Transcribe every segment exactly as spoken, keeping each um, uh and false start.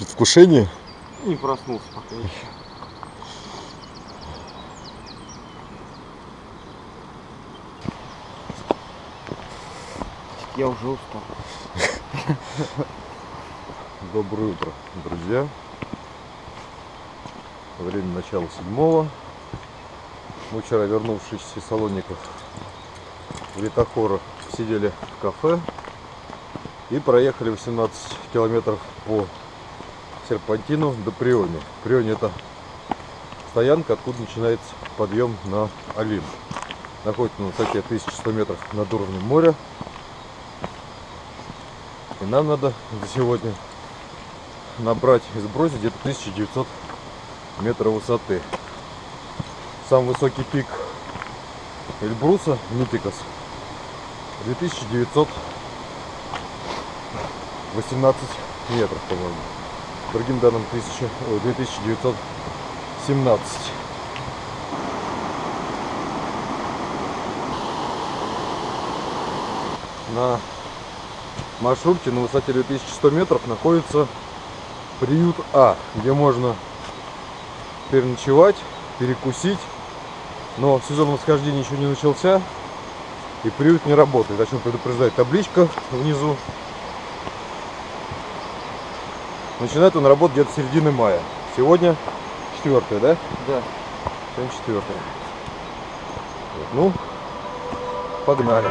предвкушение? Не проснулся пока еще. Я уже устал. Доброе утро, друзья. Время начала седьмого. Мы вчера, вернувшись из Салоников в Литохора, сидели в кафе и проехали восемнадцать километров по серпантину до Приони. Приони — это стоянка, откуда начинается подъем на Олимп. Находится на высоте тысяча сто метров над уровнем моря. И нам надо за сегодня набрать и сбросить где-то тысяча девятьсот метров высоты. Самый высокий пик Эльбруса, Митикос, две тысячи девятьсот восемнадцать метров, по-моему. Другим данным, две тысячи девятьсот семнадцать. На маршруте на высоте две тысячи сто метров находится приют А, где можно переночевать, перекусить. Но сезон восхождения еще не начался, и приют не работает. О чем предупреждает табличка внизу. Начинает он работать где-то с середины мая. Сегодня четвёртое, да? Да. Сегодня четвёртое. Вот, ну, погнали.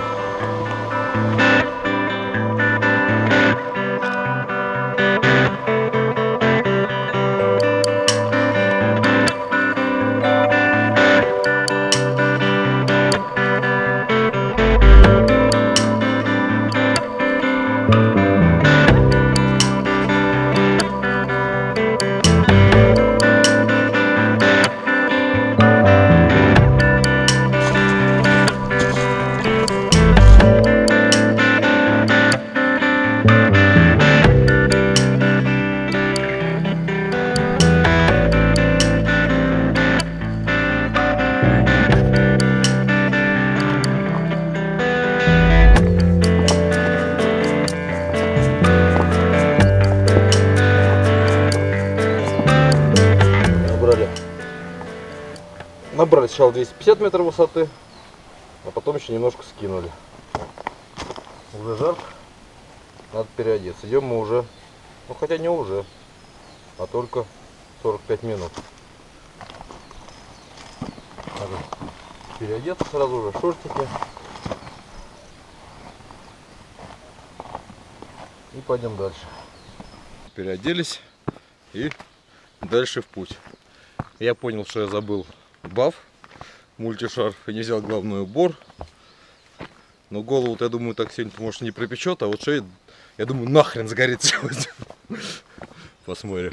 Набрали сначала двести пятьдесят метров высоты, а потом еще немножко скинули. Уже жарко, надо переодеться. Идем мы уже, ну хотя не уже, а только сорок пять минут. Надо переодеться сразу же, шортики. И пойдем дальше. Переоделись и дальше в путь. Я понял, что я забыл баф, мультишар, и не взял головной убор. Но голову-то, я думаю, так сегодня, может, не пропечет, а вот шея, я думаю, нахрен сгорит сегодня. Посмотрим.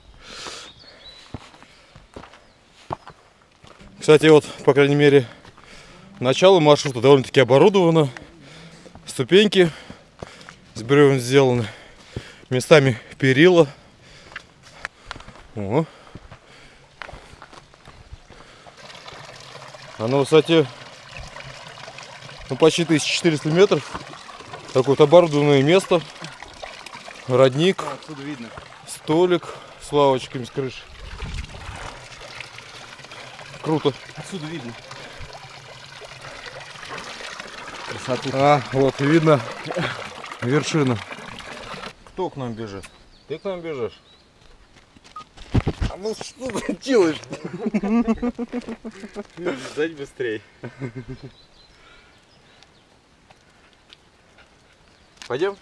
Кстати, вот, по крайней мере, начало маршрута довольно-таки оборудовано. Ступеньки с бревен сделаны. Местами перила. О. А на высоте, ну, почти тысяча четыреста метров такое вот оборудованное место, родник, а, отсюда видно. Столик с лавочками с крыши. Круто. Отсюда видно красоту. А, вот и видно вершина. Кто к нам бежит? Ты к нам бежишь? А ну что ты делаешь? Ждать быстрее. Пойдем?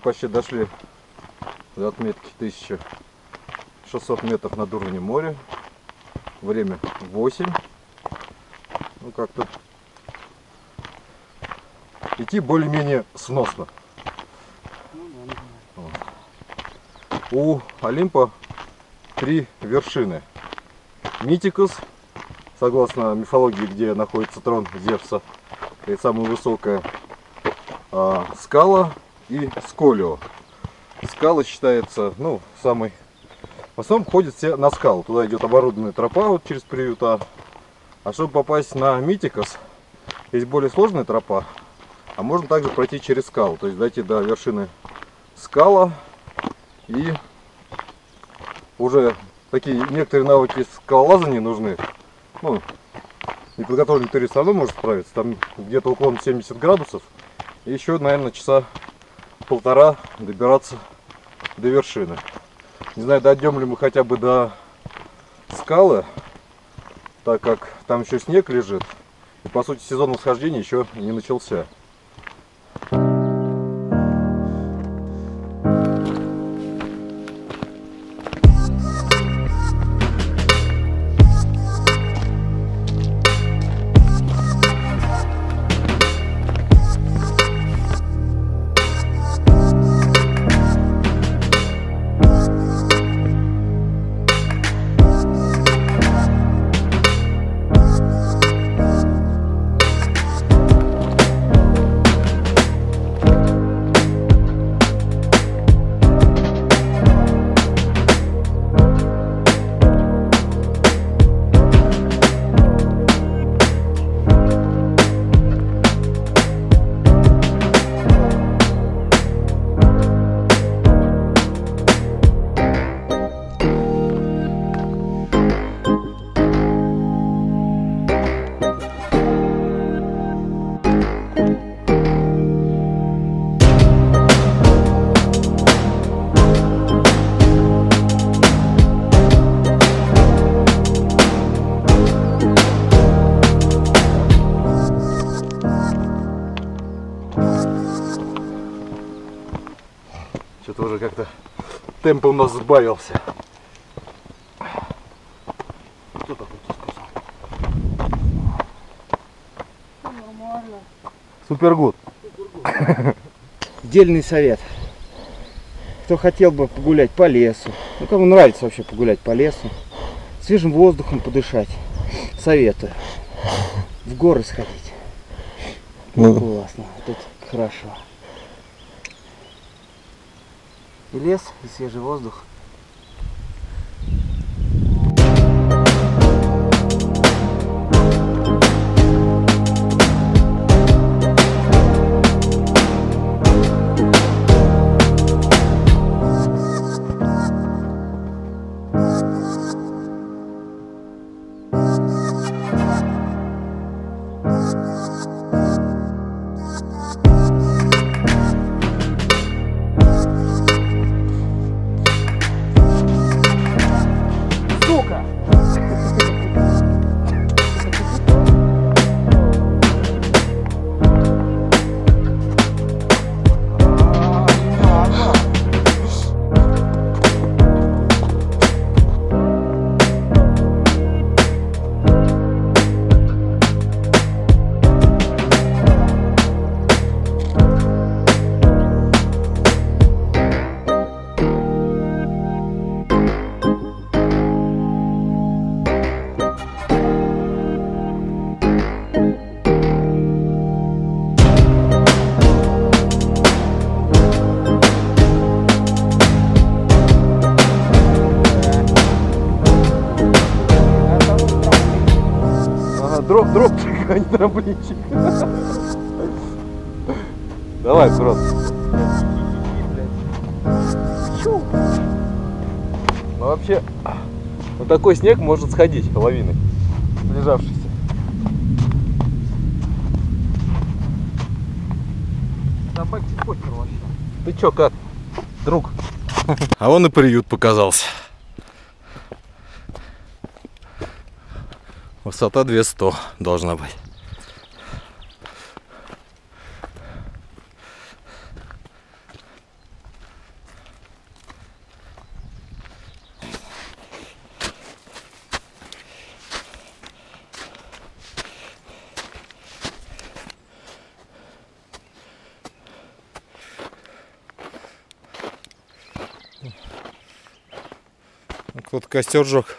почти дошли до отметки тысяча шестьсот метров над уровнем моря. Время восемь. Ну как-то идти более-менее сносно. У Олимпа три вершины. Митикус, согласно мифологии, где находится трон Зевса, это самая высокая. А, скала и Сколио. Скала считается, ну, самой... В основном ходят все на скалу. Туда идет оборудованная тропа вот через приюта. А чтобы попасть на Митикус, есть более сложная тропа. А можно также пройти через скалу. То есть дойти до вершины скала. И уже такие некоторые навыки скалолазания нужны. Ну, неподготовленный турист все равно может справиться. Там где-то уклон семьдесят градусов. И еще, наверное, часа полтора добираться до вершины. Не знаю, дойдем ли мы хотя бы до скалы, так как там еще снег лежит. И по сути сезон восхождения еще не начался. Что-то уже как-то темп у нас сбавился. Кто такой сказал? Нормально. Супергуд. Дельный совет. Кто хотел бы погулять по лесу, ну кому нравится вообще погулять по лесу, свежим воздухом подышать, советую. В горы сходить. Ну. Классно, тут хорошо. И лес, и свежий воздух. Дроп, дроп, а не трамплинчик. Давай, аккуратно. Ну вообще, вот такой снег может сходить лавиной, лежавшийся. Собаки похер вообще. Ты чё, как, друг? А он и приют показался. Высота две сто должна быть. Тут костер жег.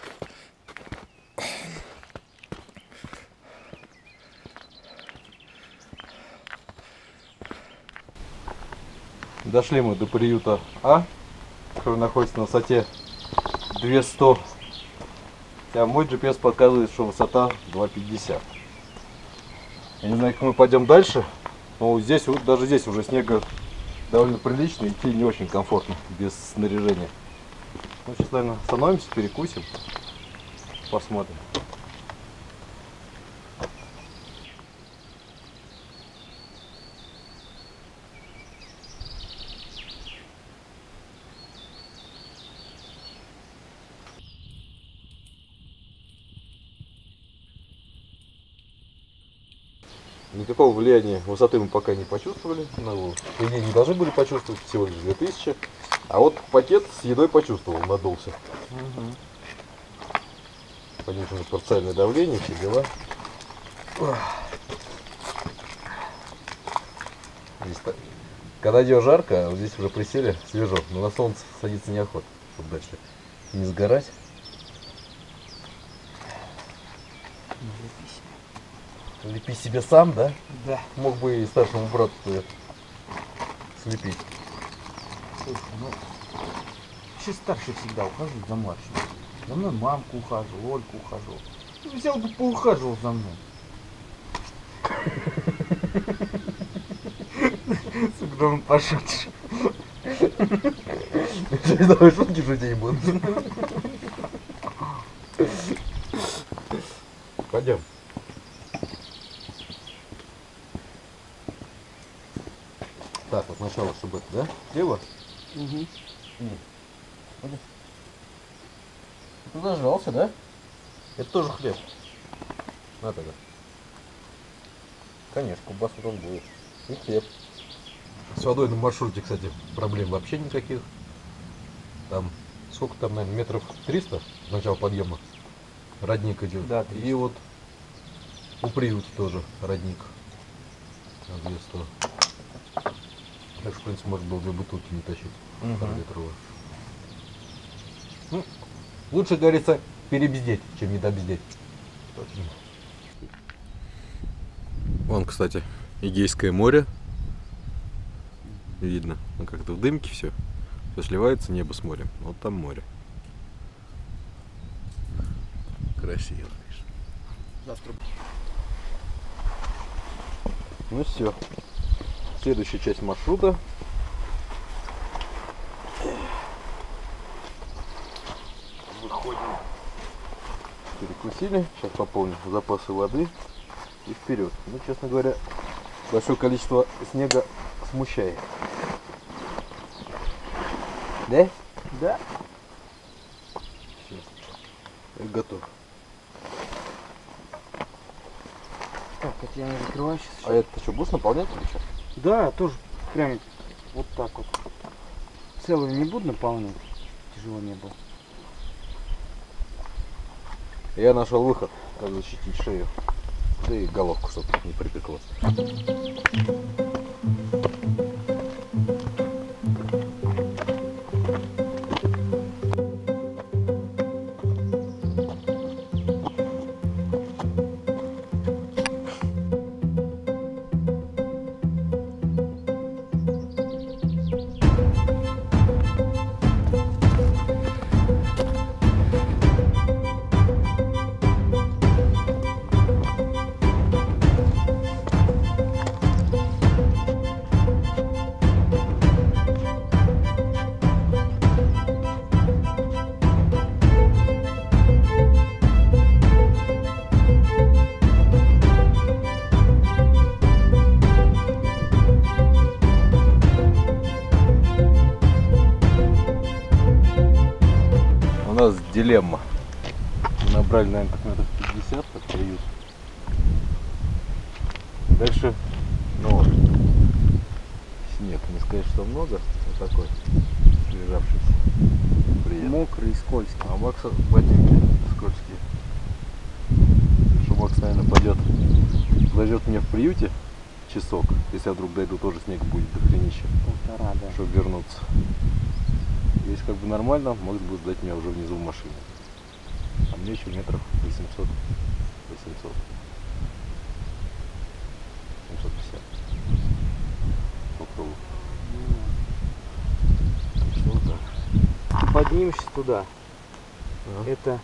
Дошли мы до приюта А, который находится на высоте две сто. А мой джи пи эс показывает, что высота два пятьдесят. Я не знаю, как мы пойдем дальше, но здесь, вот даже здесь уже снега довольно прилично, идти не очень комфортно без снаряжения. Ну, сейчас, наверное, остановимся, перекусим, посмотрим. Никакого влияния высоты мы пока не почувствовали. Ну, по идее, не должны были почувствовать, всего лишь две тысячи. А вот пакет с едой почувствовал, надулся. Угу. Понижено парциальное давление, все дела. Здесь, когда идет жарко, вот здесь уже присели, свежо, но на солнце садиться неохота, чтобы дальше не сгорать. Лепи себе сам, да? Да. Мог бы и старшему брату слепить. Слушай, ну, еще старший всегда ухаживает за младшим. За мной мамку ухаживал, Ольку ухаживал. Ну, взял бы поухаживал за мной. Когда он пошутишь. Давай шутки шутить будут. Пойдем. Так, вот сначала, чтобы это, да? Хлеба? Угу. Ты зажрался, да? Это тоже хлеб. На тогда. Конечно, кубасу там будет. И хлеб. С водой на маршруте, кстати, проблем вообще никаких. Там, сколько там, наверное, метров триста с начала подъема. Родник идет. Да, и вот у приюта тоже родник. На две сто. Так что, в принципе, можно было две бутылки не тащить. Угу. Литровые. Ну, лучше, говорится, перебздеть, чем недобздеть. Точно. Вон, кстати, Эгейское море. Видно, ну как-то в дымке все. Все сливается, небо с морем. Вот там море. Красиво, конечно. Завтра. Ну все. Следующая часть маршрута. Выходим. Перекусили. Сейчас пополним запасы воды и вперед. Ну, честно говоря, большое количество снега смущает. Да? Да. Все. Я готов. Так, это я не закрываю сейчас. А это что, будешь наполнять или что? Да, тоже прям вот так вот. Целую не буду наполнять. Тяжело не было. Я нашел выход, как защитить шею. Да и головку, чтобы не припекло. У нас дилемма. Мы набрали, наверное, как метров пятьдесят, как приют. Дальше, ну, снег, не сказать, что много, вот такой, лежавшийся. Приятно. Мокрый и скользкий. А Макса ботинки скользкие. Что Макс, наверное, пойдет, подождет меня в приюте часок, если я вдруг дойду, тоже снег будет до хренища. Полтора, да. Чтобы вернуться. Если как бы нормально, могут бы сдать меня уже внизу в машине. А мне еще метров восемьсот. восемьсот. семьсот пятьдесят. По кругу. Так что вот так. Поднимешься туда. Ага. Это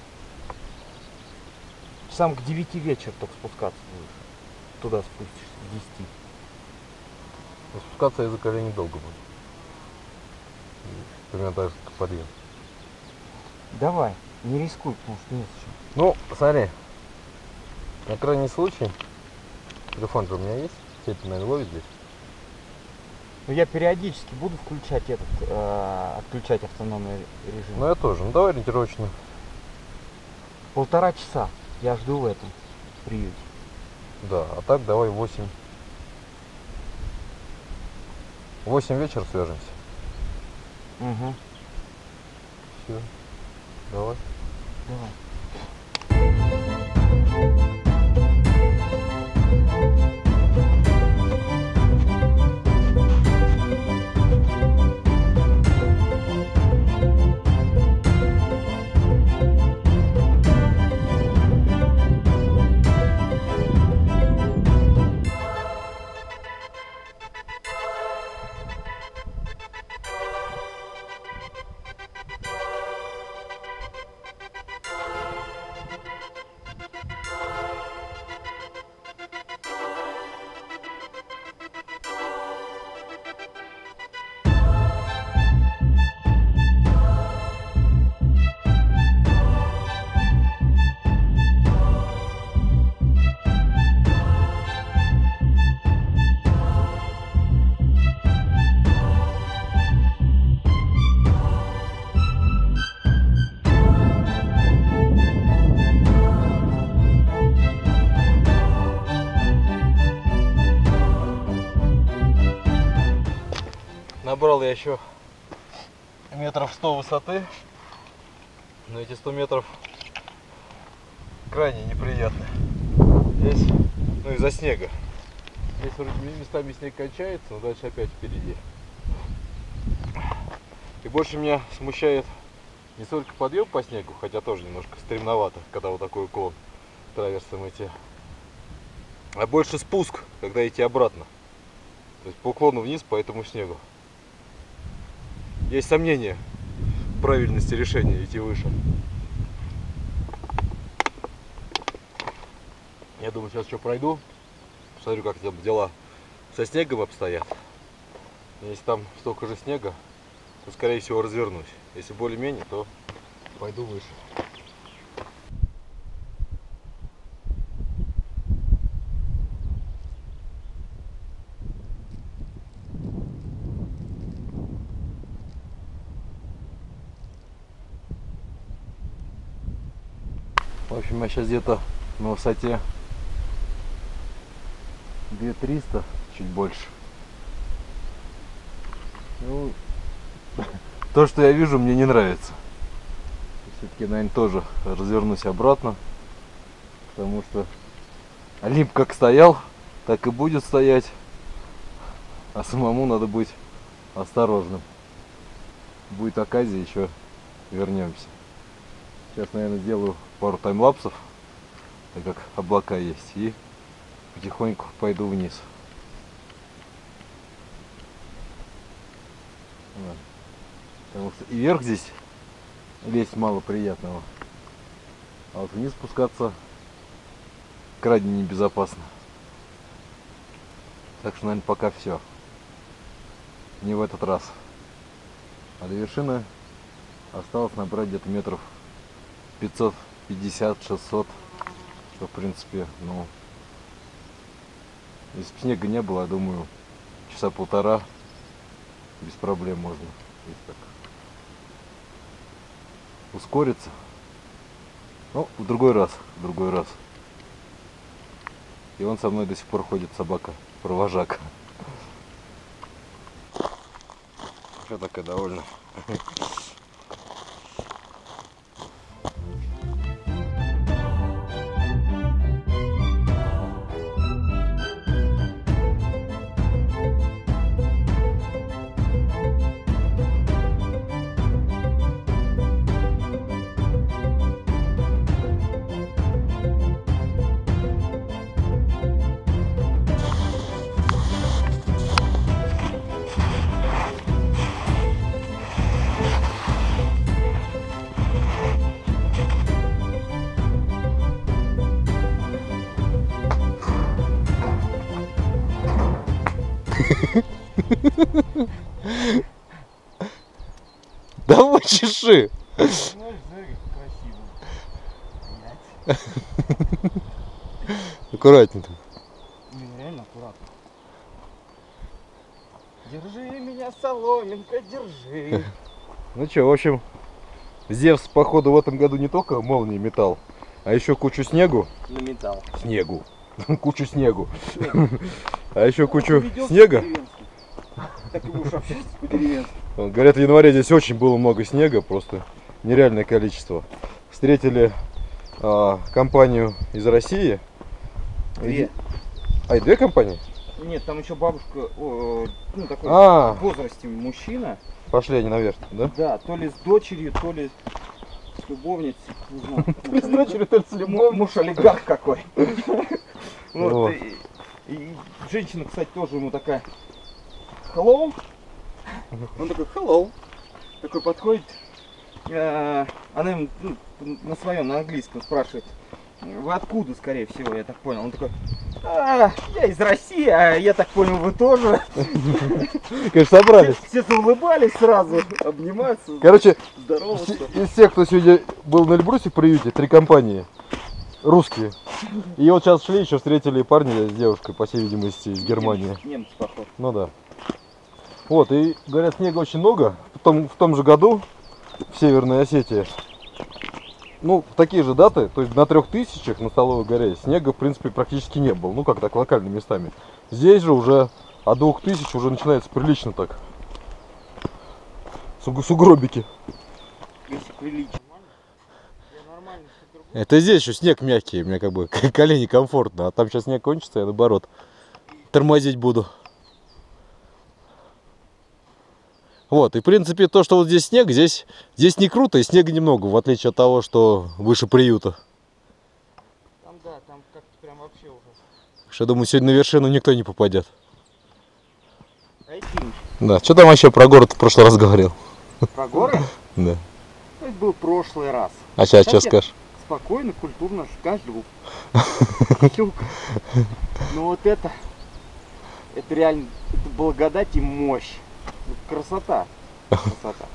сам к девяти вечера только спускаться будешь. Туда спустишься, к десяти. Но спускаться я за колени долго буду. Примерно так же, как подъем. Давай, не рискуй, потому что нет еще. Ну, смотри. На крайний случай. Телефон же у меня есть. Сеть, наверное, ловит здесь. Но я периодически буду включать этот, э, отключать автономный режим. Ну я тоже. Ну давай ориентировочно. Полтора часа я жду в этом приюте. Да, а так давай восемь. восемь вечера свяжемся. Угу. Все. Давай. Давай. Набрал я еще метров сто высоты, но эти сто метров крайне неприятны. Здесь, ну из-за снега. Здесь вроде местами снег кончается, но дальше опять впереди. И больше меня смущает не столько подъем по снегу, хотя тоже немножко стремновато, когда вот такой уклон траверсом идти, а больше спуск, когда идти обратно. То есть по уклону вниз по этому снегу. Есть сомнения в правильности решения идти выше. Я думаю, сейчас еще пройду, посмотрю, как там дела со снегом обстоят. Если там столько же снега, то скорее всего развернусь. Если более-менее, то пойду выше. В общем, я сейчас где-то на высоте две тысячи триста, чуть больше. Ну, то, что я вижу, мне не нравится. Все-таки, наверное, тоже развернусь обратно, потому что Олимп как стоял, так и будет стоять, а самому надо быть осторожным. Будет оказия, еще вернемся. Сейчас, наверное, сделаю пару таймлапсов, так как облака есть, и потихоньку пойду вниз. Вот. Потому что и вверх здесь лезть мало приятного, а вот вниз спускаться крайне небезопасно. Так что, наверное, пока все. Не в этот раз. А до вершины осталось набрать где-то метров пятьсот пятьдесят — шестьсот, что в принципе, ну, если бы снега не было, я думаю, часа полтора без проблем можно, если так ускориться. Ну, в другой раз, в другой раз. И он со мной до сих пор ходит, собака, провожак. Что такая довольно. Давай чеши. Аккуратненько. Блин, реально аккуратно. Держи меня, соломинка, держи. Ну что, в общем, Зевс, походу, в этом году не только молнии метал, а еще кучу снегу. На металл. Снегу. Кучу снегу. А еще кучу снега. Так и будешь общаться по-деревенски. Говорят, в январе здесь очень было много снега, просто нереальное количество. Встретили а, компанию из России. Две. А, и две компании? Нет, там еще бабушка, о, ну такой А. в возрасте мужчина. Пошли они наверх, да? Да, то ли с дочерью, то ли с любовницей. Не знаю. То ли с дочерью, то ли с любовницей. Муж олигарх какой. Вот. Вот, и, и женщина, кстати, тоже ему такая: hello. Он такой: hello. Такой подходит. э, Она ему, ну, на своем, на английском спрашивает: вы откуда, скорее всего, я так понял. Он такой: а, я из России, а я так понял, вы тоже. Конечно, собрались. Все заулыбались сразу, обнимаются, Короче, здороваются. из всех, кто сегодня был на Эльбрусе в приюте, три компании русские. И вот сейчас шли, еще встретили парня с девушкой, по всей видимости, из Германии. Немцы, похож. Ну да. Вот, и говорят, снега очень много. В том, в том же году в Северной Осетии, ну, в такие же даты, то есть на трех тысячах на Столовой горе снега, в принципе, практически не было. Ну, как так, локальными местами. Здесь же уже от двух тысяч уже начинается прилично так. Суг- сугробики. Если прилично. Это здесь еще снег мягкий, у меня как бы колени комфортно, а там сейчас снег кончится, я наоборот тормозить буду. Вот, и в принципе то, что вот здесь снег, здесь, здесь не круто и снега немного, в отличие от того, что выше приюта. Там, да, там как-то прям вообще уже. Что я думаю, сегодня на вершину никто не попадет. Айдин. Да, что там вообще про город в прошлый раз говорил? Про горы? Да. Это был прошлый раз. А сейчас что Кстати, скажешь? Спокойно, культурно, каждый. Щука. Но вот это, это реально, это благодать и мощь. Красота. Красота.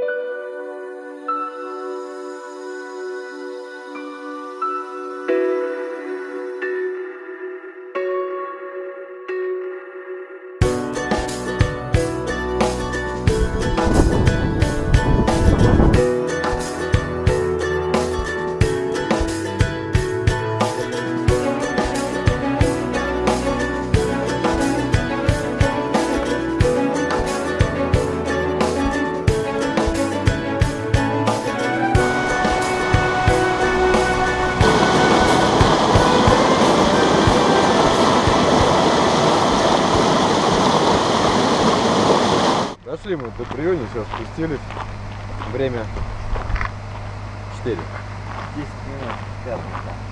Дошли мы до приюта, сейчас спустились. Время четыре. десять минут, пятый.